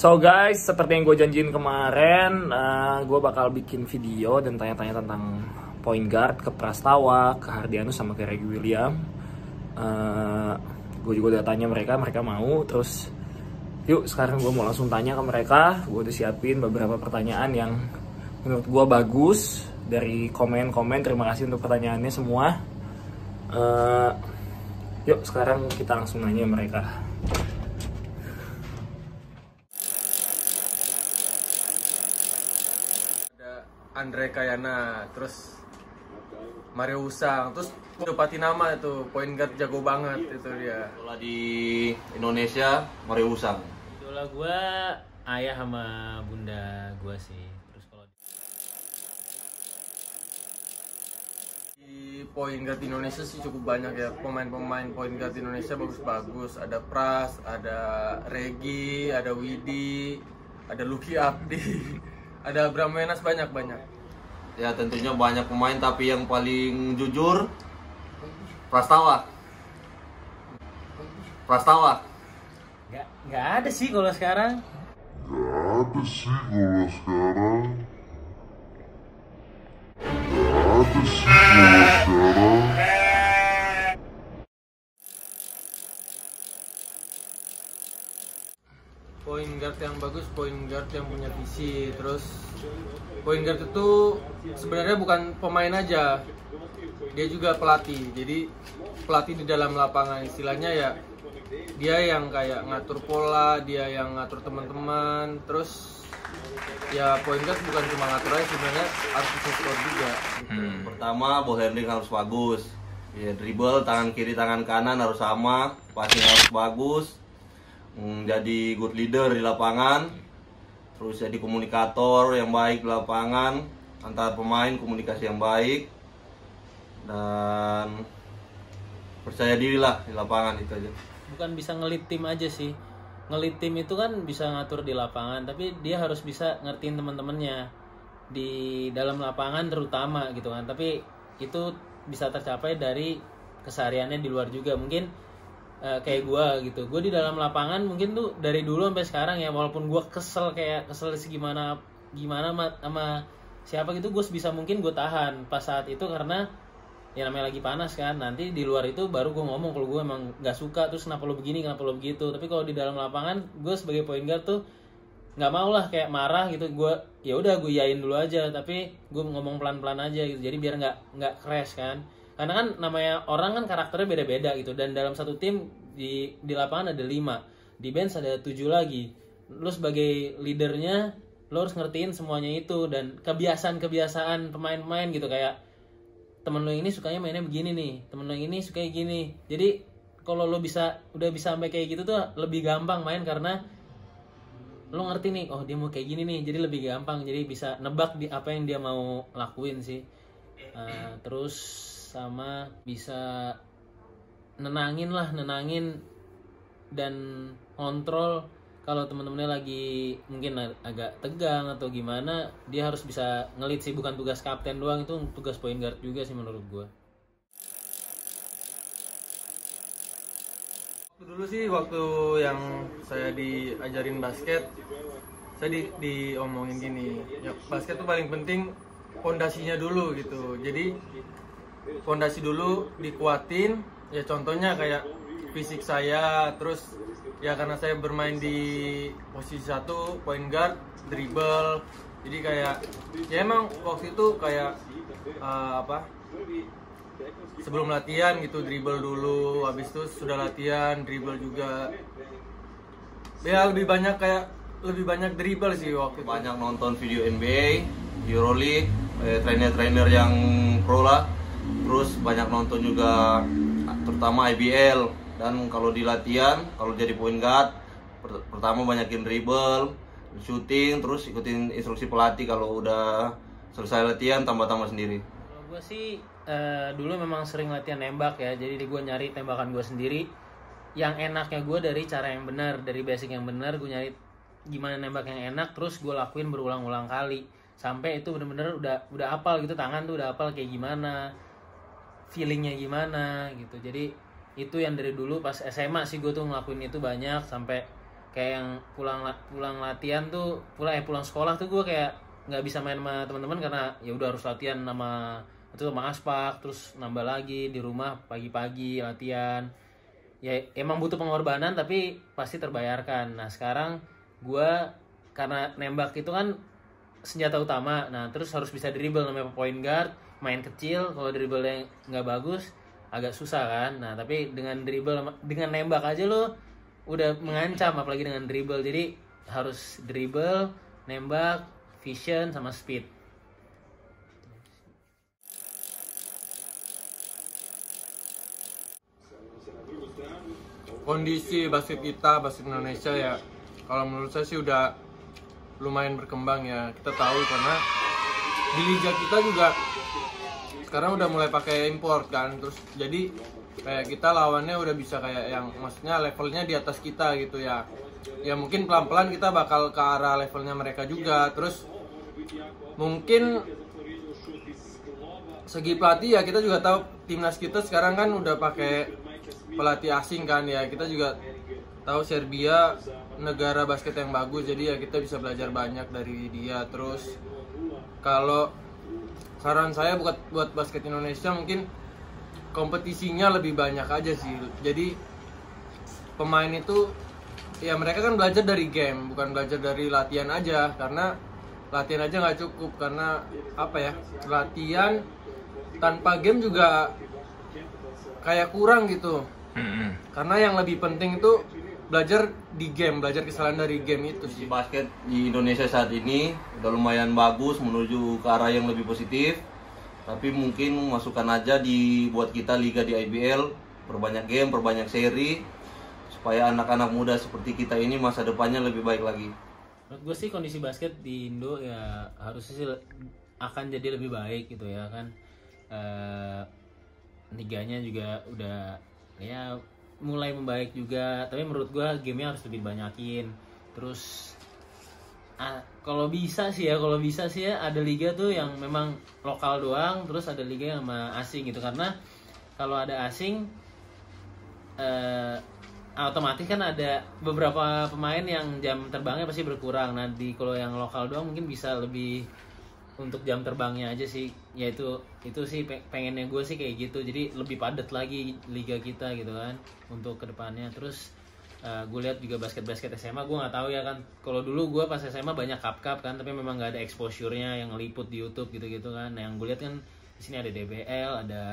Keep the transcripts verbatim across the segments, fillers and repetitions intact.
So guys, seperti yang gue janjiin kemarin, uh, gue bakal bikin video dan tanya-tanya tentang point guard ke Prastawa, ke Hardianus, sama ke Reggie William. Uh, gue juga udah tanya mereka, mereka mau. Terus yuk sekarang gue mau langsung tanya ke mereka. Gue udah siapin beberapa pertanyaan yang menurut gue bagus dari komen-komen. Terima kasih untuk pertanyaannya semua. Uh, yuk sekarang kita langsung nanya mereka. Andre Kayana, terus Mario Usang, terus udah Patinama itu point guard jago banget itu dia. Kalau di Indonesia Mario Usang. Idola gue ayah sama bunda gue sih. Terus kalau di point guard Indonesia sih cukup banyak ya, pemain-pemain point guard Indonesia bagus-bagus. Ada Pras, ada Regi, ada Widi, ada Lucky Abdi. Ada Abraham Wenas, banyak-banyak. Ya tentunya banyak pemain, tapi yang paling jujur Prastawa. Prastawa. nggak nggak ada sih kalau sekarang. Gak ada sih kalau sekarang. Gak ada sih kalau sekarang. Point guard yang bagus, point guard yang punya visi. Terus point guard itu sebenarnya bukan pemain aja, dia juga pelatih. Jadi pelatih di dalam lapangan, istilahnya ya dia yang kayak ngatur pola, dia yang ngatur teman-teman. Terus ya point guard bukan cuma ngatur aja, sebenarnya harus bisa score juga gitu. Hmm. Pertama ball handling harus bagus. Ya, dribble tangan kiri tangan kanan harus sama, passing harus bagus. Hmm, jadi good leader di lapangan, terus jadi komunikator yang baik di lapangan, antar pemain komunikasi yang baik, dan percaya diri lah di lapangan. Itu aja. Bukan bisa ngelit tim aja sih. Ngelit tim itu kan bisa ngatur di lapangan, tapi dia harus bisa ngertiin teman-temannya di dalam lapangan terutama gitu kan. Tapi itu bisa tercapai dari kesehariannya di luar juga. Mungkin Uh, kayak gue gitu, gue di dalam lapangan mungkin tuh dari dulu sampai sekarang ya, walaupun gue kesel kayak kesel segimana gimana sama siapa gitu, gue sebisa mungkin gue tahan pas saat itu, karena ya namanya lagi panas kan. Nanti di luar itu baru gue ngomong kalau gue emang nggak suka, terus kenapa lo begini, kenapa lo begitu. Tapi kalau di dalam lapangan gue sebagai point guard tuh nggak mau lah kayak marah gitu. Gue ya udah gue yain dulu aja, tapi gue ngomong pelan-pelan aja gitu, jadi biar nggak nggak crash kan. Karena kan namanya orang kan karakternya beda-beda gitu, dan dalam satu tim di di lapangan ada lima, di bench ada tujuh lagi. Lo sebagai leadernya lo harus ngertiin semuanya itu, dan kebiasaan-kebiasaan pemain-pemain gitu, kayak temen lo ini sukanya mainnya begini nih, temen lo ini sukanya gini. Jadi kalau lo bisa udah bisa sampai kayak gitu tuh lebih gampang main, karena lo ngerti nih, oh dia mau kayak gini nih, jadi lebih gampang, jadi bisa nebak di apa yang dia mau lakuin sih. Uh, terus sama bisa nenangin lah, nenangin dan kontrol kalau teman-temannya lagi mungkin agak tegang atau gimana. Dia harus bisa ngelit sih, bukan tugas kapten doang, itu tugas point guard juga sih menurut gue. Dulu sih waktu yang saya diajarin basket, saya di, diomongin gini, ya basket tuh paling penting fondasinya dulu gitu. Jadi fondasi dulu dikuatin, ya contohnya kayak fisik saya. Terus ya karena saya bermain di posisi satu, point guard, dribble, jadi kayak ya emang waktu itu kayak uh, apa sebelum latihan gitu dribble dulu, habis itu sudah latihan dribble juga. Ya lebih banyak kayak lebih banyak dribble sih waktu itu. Banyak nonton video N B A, Euroleague, eh, trainer-trainer yang pro lah. Terus banyak nonton juga terutama I B L. Dan kalau di latihan, kalau jadi point guard, pertama banyakin dribble, shooting, terus ikutin instruksi pelatih. Kalau udah selesai latihan, tambah-tambah sendiri. Kalau gue sih uh, dulu memang sering latihan nembak ya, jadi gue nyari tembakan gue sendiri. Yang enaknya gue dari cara yang benar, dari basic yang benar, gue nyari gimana nembak yang enak, terus gue lakuin berulang-ulang kali sampai itu bener-bener udah udah hafal gitu, tangan tuh udah hafal kayak gimana, feelingnya gimana gitu. Jadi itu yang dari dulu pas S M A sih gue tuh ngelakuin itu banyak, sampai kayak yang pulang pulang latihan tuh pulang eh pulang sekolah tuh gue kayak nggak bisa main sama teman-teman karena ya udah harus latihan sama itu sama aspak, terus nambah lagi di rumah pagi-pagi latihan. Ya emang butuh pengorbanan tapi pasti terbayarkan. Nah sekarang gue karena nembak itu kan senjata utama, nah terus harus bisa dribble, namanya point guard, main kecil, kalau dribblenya nggak bagus agak susah kan. Nah tapi dengan dribble dengan nembak aja lo udah mengancam, apalagi dengan dribble. Jadi harus dribble, nembak, vision sama speed. Kondisi basket kita, basket Indonesia ya, kalau menurut saya sih udah lumayan berkembang ya. Kita tahu karena di liga kita juga sekarang udah mulai pakai import kan, terus jadi kayak kita lawannya udah bisa kayak yang maksudnya levelnya di atas kita gitu ya. Ya mungkin pelan-pelan kita bakal ke arah levelnya mereka juga. Terus mungkin segi pelatih ya, kita juga tahu timnas kita sekarang kan udah pakai pelatih asing kan ya. Kita juga tahu Serbia negara basket yang bagus, jadi ya kita bisa belajar banyak dari dia. Terus kalau saran saya buat buat basket Indonesia mungkin kompetisinya lebih banyak aja sih. Jadi pemain itu ya mereka kan belajar dari game, bukan belajar dari latihan aja, karena latihan aja nggak cukup. Karena apa ya, latihan tanpa game juga kayak kurang gitu. Karena yang lebih penting itu belajar di game, belajar kesalahan dari game itu sih. Basket di Indonesia saat ini udah lumayan bagus, menuju ke arah yang lebih positif. Tapi mungkin masukkan aja di buat kita liga di I B L, perbanyak game, perbanyak seri, supaya anak-anak muda seperti kita ini masa depannya lebih baik lagi. Menurut gue sih kondisi basket di Indo ya harusnya sih akan jadi lebih baik gitu ya kan. Uh, liganya juga udah ya mulai membaik juga, tapi menurut gue gamenya harus lebih banyakin. Terus ah, kalau bisa sih ya kalau bisa sih ya ada liga tuh yang memang lokal doang, terus ada liga yang sama asing gitu. Karena kalau ada asing eh, otomatis kan ada beberapa pemain yang jam terbangnya pasti berkurang. Nah di kalau yang lokal doang mungkin bisa lebih untuk jam terbangnya aja sih. Ya itu itu sih pengennya gue sih kayak gitu. Jadi lebih padat lagi liga kita gitu kan untuk kedepannya. Terus uh, gue lihat juga basket-basket S M A, gue nggak tahu ya kan. Kalau dulu gue pas S M A banyak cup-cup kan, tapi memang nggak ada exposure-nya yang ngeliput di YouTube gitu-gitu kan. Nah, yang gue lihat kan di sini ada D B L, ada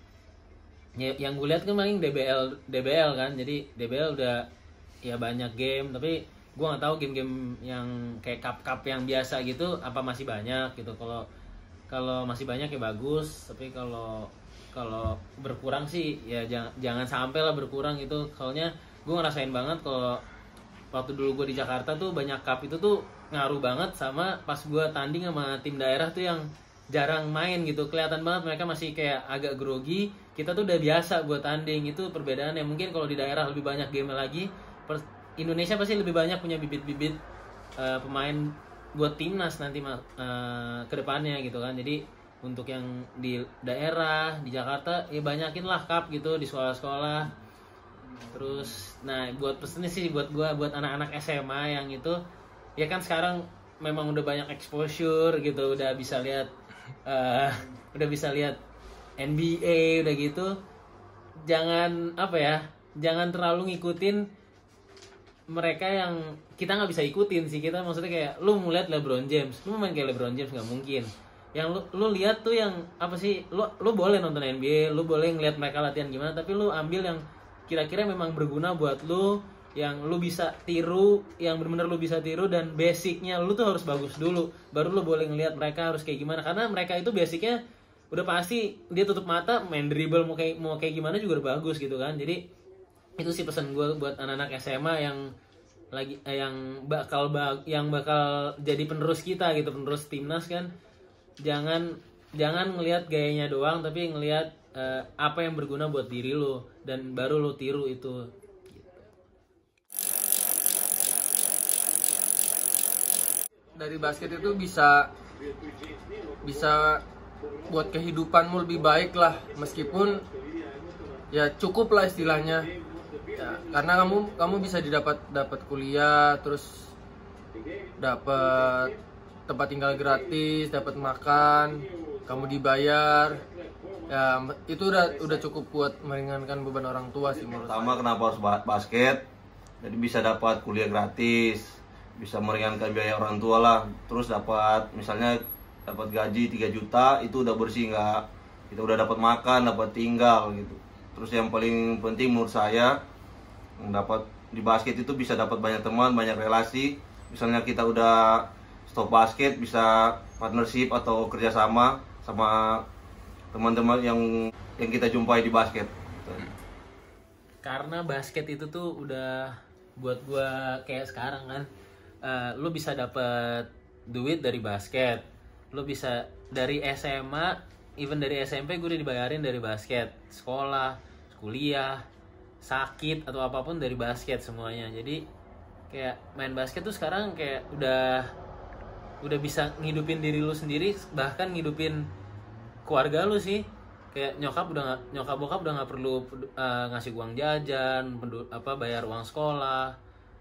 ya, yang gue lihat kan paling D B L D B L kan. Jadi D B L udah ya banyak game, tapi gue nggak tahu game-game yang kayak cup-cup yang biasa gitu apa masih banyak gitu. Kalau kalau masih banyak ya bagus, tapi kalau kalau berkurang sih ya jangan jangan sampai lah berkurang gitu. Soalnya gue ngerasain banget kalau waktu dulu gue di Jakarta tuh banyak cup itu tuh ngaruh banget sama pas gue tanding sama tim daerah tuh yang jarang main gitu. Kelihatan banget mereka masih kayak agak grogi, kita tuh udah biasa buat tanding. Itu perbedaannya. Mungkin kalau di daerah lebih banyak game lagi, Indonesia pasti lebih banyak punya bibit-bibit uh, pemain buat timnas nanti uh, ke depannya gitu kan. Jadi untuk yang di daerah di Jakarta ya banyakin lah cup gitu di sekolah-sekolah. Terus nah buat pesennya sih buat gua buat anak-anak S M A yang itu ya kan sekarang memang udah banyak exposure gitu, udah bisa lihat uh, udah bisa lihat N B A udah gitu. Jangan apa ya, jangan terlalu ngikutin mereka yang kita nggak bisa ikutin sih. Kita maksudnya kayak lu mau lihat LeBron James, lu main kayak LeBron James nggak mungkin. Yang lu lu lihat tuh yang apa sih, lu lu boleh nonton N B A, lu boleh ngeliat mereka latihan gimana, tapi lu ambil yang kira-kira memang berguna buat lu, yang lu bisa tiru, yang benar-benar lu bisa tiru, dan basicnya lu tuh harus bagus dulu, baru lu boleh ngeliat mereka harus kayak gimana. Karena mereka itu basicnya udah pasti dia tutup mata main dribble mau kayak mau kayak gimana juga udah bagus gitu kan. Jadi itu sih pesan gue buat anak-anak S M A yang lagi eh, yang bakal yang bakal jadi penerus kita gitu, penerus timnas kan. Jangan jangan ngelihat gayanya doang, tapi ngelihat eh, apa yang berguna buat diri lo dan baru lo tiru itu. Dari basket itu bisa bisa buat kehidupanmu lebih baik lah, meskipun ya cukup lah istilahnya Ya, karena kamu kamu bisa didapat dapat kuliah, terus dapat tempat tinggal gratis, dapat makan, kamu dibayar. Ya, itu udah udah cukup buat meringankan beban orang tua sih menurut Pertama, kenapa harus basket? Jadi bisa dapat kuliah gratis, bisa meringankan biaya orang tua lah. Terus dapat misalnya dapat gaji tiga juta, itu udah bersih, nggak kita udah dapat makan, dapat tinggal gitu. Terus yang paling penting menurut saya, dapat di basket itu bisa dapat banyak teman, banyak relasi. Misalnya kita udah stop basket, bisa partnership atau kerjasama sama teman-teman yang yang kita jumpai di basket. Karena basket itu tuh udah buat gua kayak sekarang kan, uh, lu bisa dapet duit dari basket, lu bisa dari S M A, even dari S M P gue udah dibayarin dari basket, sekolah, kuliah, sakit atau apapun dari basket semuanya. Jadi kayak main basket tuh sekarang kayak udah udah bisa ngidupin diri lu sendiri, bahkan ngidupin keluarga lu sih. Kayak nyokap udah gak, nyokap bokap udah nggak perlu uh, ngasih uang jajan, pendu, apa bayar uang sekolah.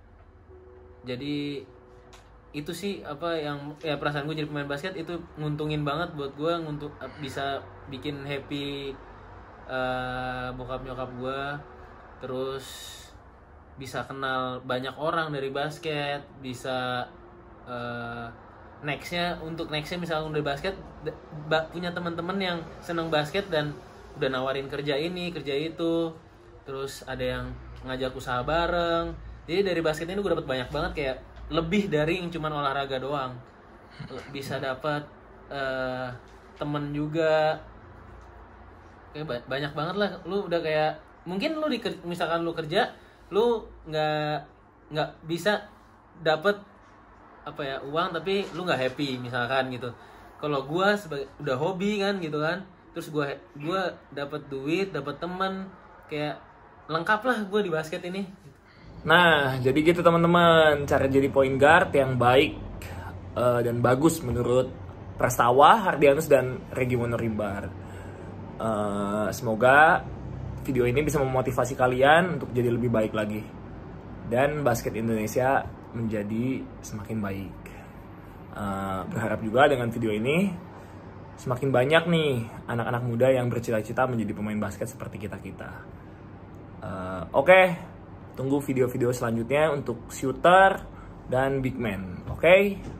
Jadi itu sih apa yang ya perasaan gue jadi pemain basket itu nguntungin banget buat gue, untuk bisa bikin happy uh, bokap nyokap gue, terus bisa kenal banyak orang dari basket, bisa uh, nextnya untuk nextnya misalnya dari basket punya teman-teman yang senang basket dan udah nawarin kerja ini kerja itu, terus ada yang ngajak usaha bareng. Jadi dari basket ini gue dapat banyak banget, kayak lebih dari yang cuman olahraga doang, bisa dapat uh, temen juga, kayak banyak banget lah. Lu udah kayak mungkin lu di, misalkan lu kerja lu nggak nggak bisa dapat apa ya uang tapi lu nggak happy misalkan gitu. Kalau gue sebagai udah hobi kan gitu kan, terus gue gue dapat duit, dapat teman, kayak lengkap lah gue di basket ini. Nah, jadi gitu teman-teman, cara jadi point guard yang baik uh, dan bagus menurut Prastawa, Hardianus, dan Regi Monorimbar. Uh, semoga video ini bisa memotivasi kalian untuk jadi lebih baik lagi dan basket Indonesia menjadi semakin baik. Uh, berharap juga dengan video ini semakin banyak nih anak-anak muda yang bercita-cita menjadi pemain basket seperti kita-kita. Uh, Oke, okay. Tunggu video-video selanjutnya untuk shooter dan big man. Oke? Okay?